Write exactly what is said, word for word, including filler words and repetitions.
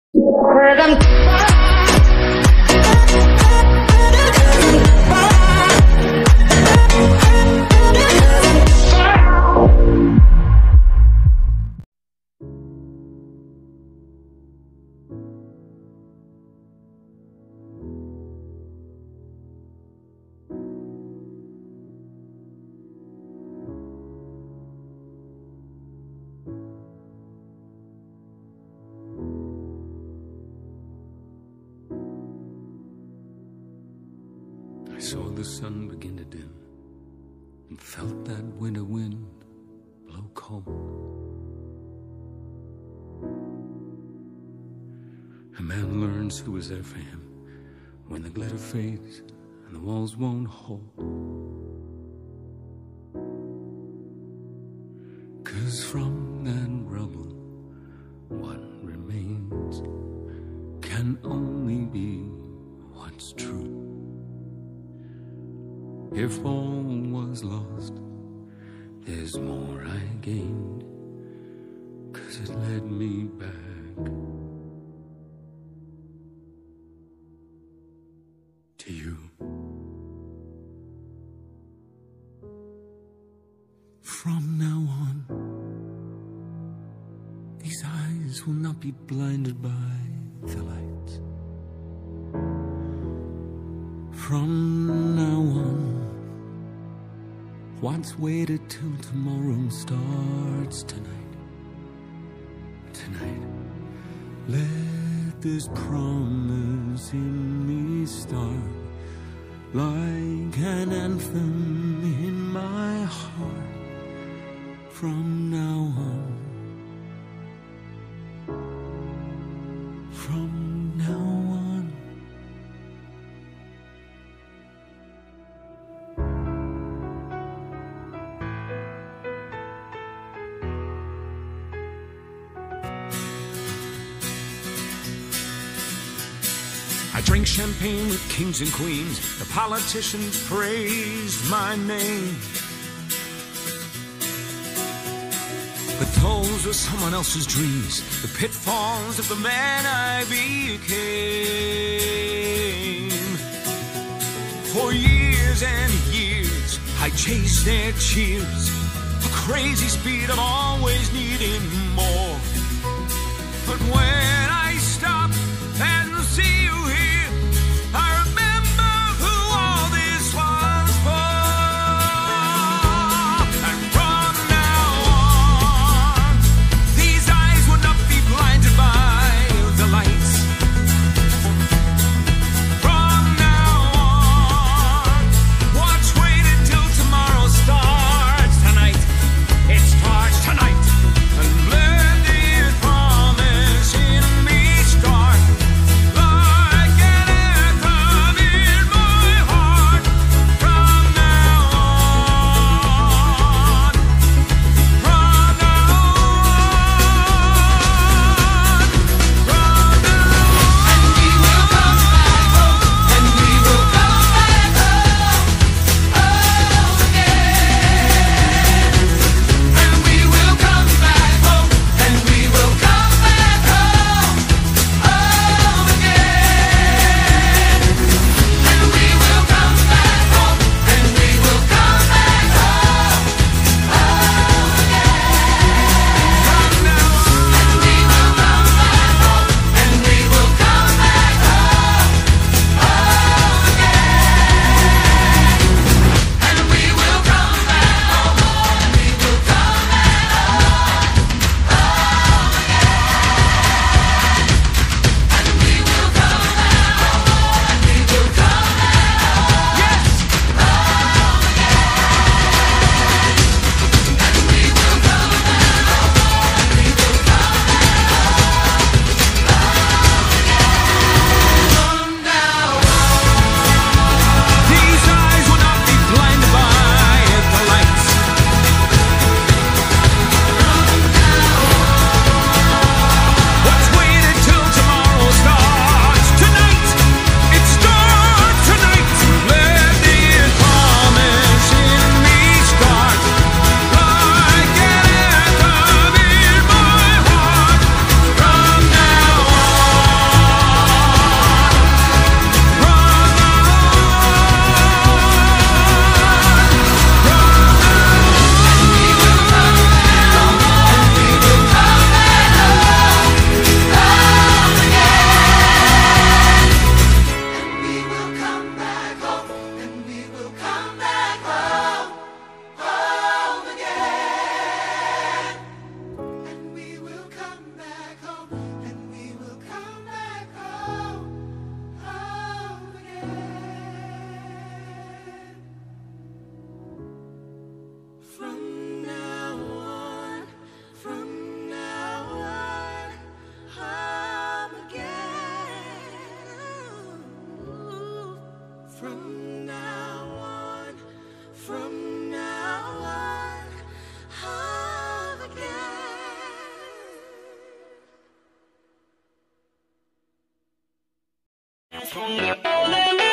I saw the sun begin to dim and felt that winter wind blow cold. A man learns who was there for him when the glitter fades and the walls won't hold. 'Cause from that rubble, what remains can only be what's true. If all was lost, there's more I gained, 'cause it led me back to you. From now on, these eyes will not be blinded by the light. From now on, what's waited till tomorrow starts tonight. Tonight, let this promise in me start like an anthem in my heart. From now on, from now on. I drink champagne with kings and queens. The politicians praised my name, but those were someone else's dreams, the pitfalls of the man I became. For years and years, I chased their cheers, a crazy speed of always needing more. But when I stop and see you here, I remember who all this was for. And from now on, these eyes will not be blinded by the lights. From now on, watch waited till tomorrow starts tonight. It starts tonight. And let this promise in me from the